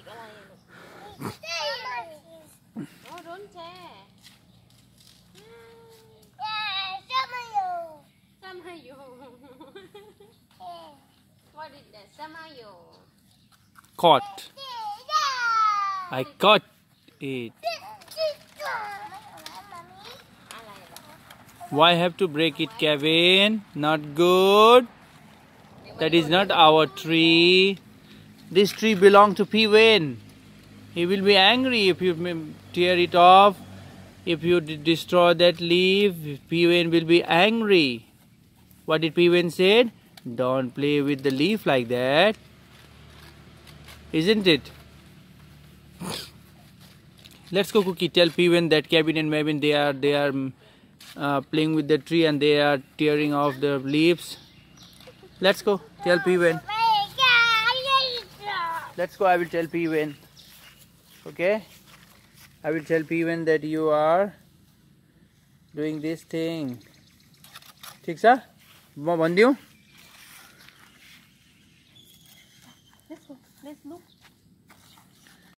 กอะไรอะลูกโอ้โดนแชร์Samayo What is that? Samayo Caught. I caught it. Why have to break it, Kevin? Not good. That is not our tree. This tree belongs to Pwin. He will be angry if you tear it off. If you destroy that leaf, Pwin will be angry. What did Pwin say? Don't play with the leaf like that. Isn't it? Let's go, Cookie. Tell Pwin that Kevin and Mavin they are playing with the tree and they are tearing off the leaves. Let's go. Tell Pwin. Let's go. I will tell Pwin. Okay. I will tell Pwin that you are doing this thing. ठीक छ? म भन्दियो. Let's go. Let's look.